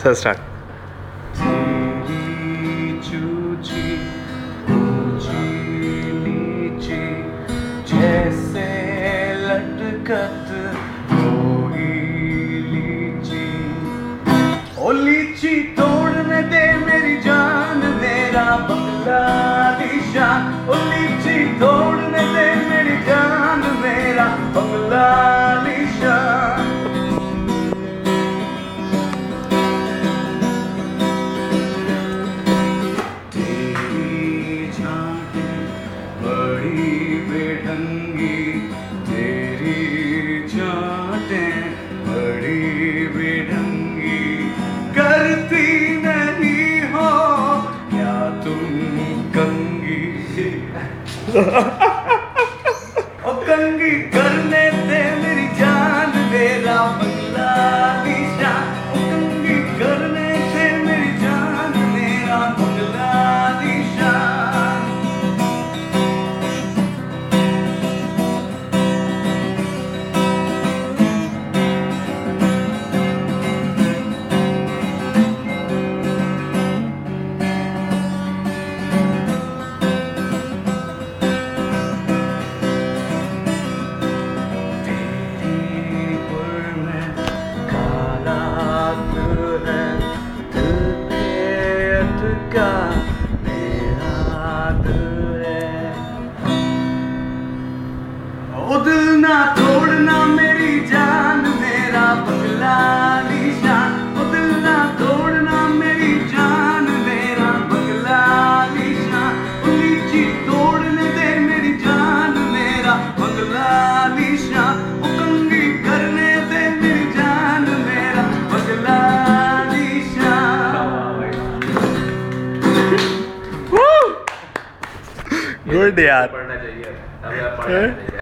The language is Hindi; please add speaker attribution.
Speaker 1: Sir start.
Speaker 2: जैसे लटकत कोई लीची, ओ लीची तोड़ने दे मेरी जान मेरा बंगला निशान, ओ लीची तोड़ने दे मेरी जान मेरा बंगला निशान। तेरी झांकी बड़ी बेढंगी, तेरी चाटें बड़ी बेढंगी, करती नहीं हो क्या तुम कंगी? ओ कंगी करने दे मेरी जान मेरा बंगला निशान, ओ कंगी करने दे मेरी जान मेरा बंगला निशान। का मेरा दिल है, ओ दिल ना तोड़ना मेरी जान मेरा बंगला निशान, ओ दिल ना तोड़ना मेरी जान मेरा बंगला निशान, ओ लीची तोड़ने दे मेरी जान मेरा बंगला निशान, ओ कंगी करने दे मेरी जान मेरा बंगला
Speaker 1: गुड यार।
Speaker 3: पढ़ना चाहिए, अब यार पढ़ना चाहिए।